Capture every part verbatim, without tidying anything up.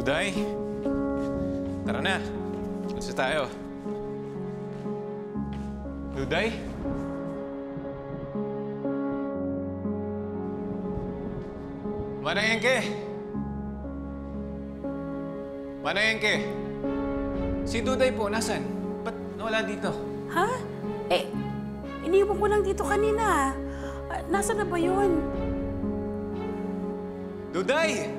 Duday, tara na. Gusto tayo. Duday? Manayengke! Manayengke! Si Duday po, nasan? Ba't nawala dito? Ha? Eh, iniwan ko lang dito kanina. Uh, nasaan na ba yun? Duday!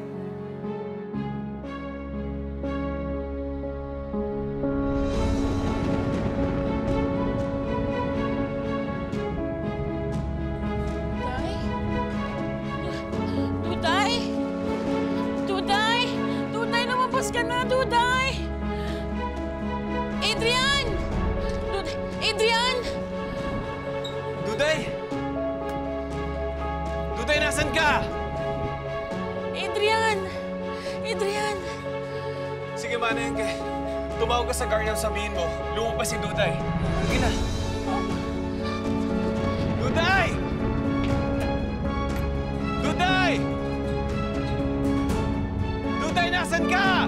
Ka na, Duday! Adrian! Duday! Adrian! Duday! Duday, nasan ka? Adrian! Adrian! Sige, Manayengke. Tumawag ka sa guardian, sabihin mo. Lumabas si Duday. Sige na. Duday! Duday! Duday, nasan ka?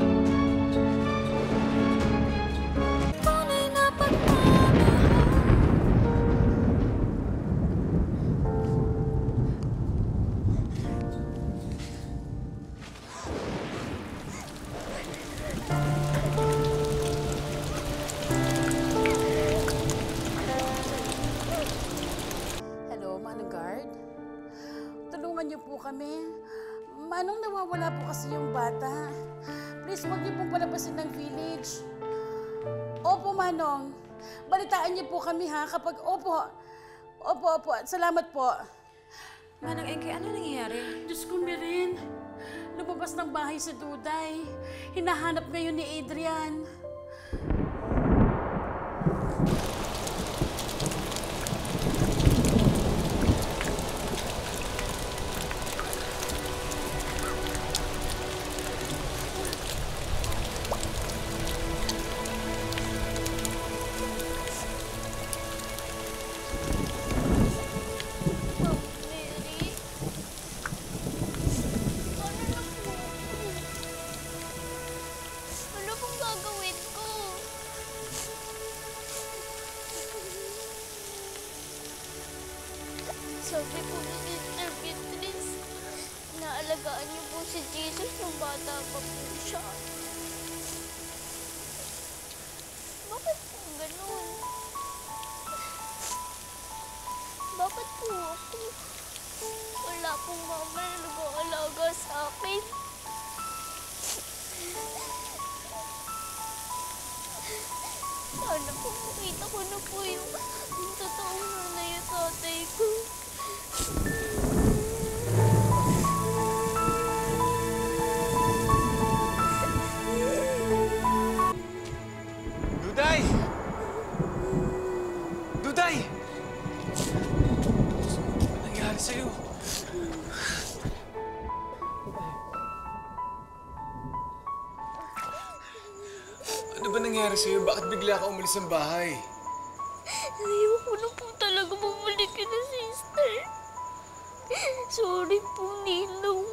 Hello, Manong Guard. Tulungan niyo po kami. Manong, nawawala po kasi yung bata. Please, huwag niyo pong palabasin ng village. Opo, Manong. Balitaan niyo po kami, ha? Kapag, opo. Opo, opo. Salamat po. Manang Engke, ano nangyayari? Diyos ko, Miren. Lumabas ng bahay si Duday. Hinahanap ngayon ni Adrian. Sabi po ni Sister Beatrice, naalagaan niyo po si Jesus nung bata pa po siya. Bakit po ganun? Bakit po ako? Wala pong mama na nag-aalaga sa akin. Sana po makita ko na po yung, yung totoong nanay at tatay ko. Duday! Duday! Ano nangyari sa'yo? Ano ba nangyari sa'yo? Bakit bigla ka umalis ng bahay? Ayoko na po talaga bumalik na, sister. Sorry po, Ninong.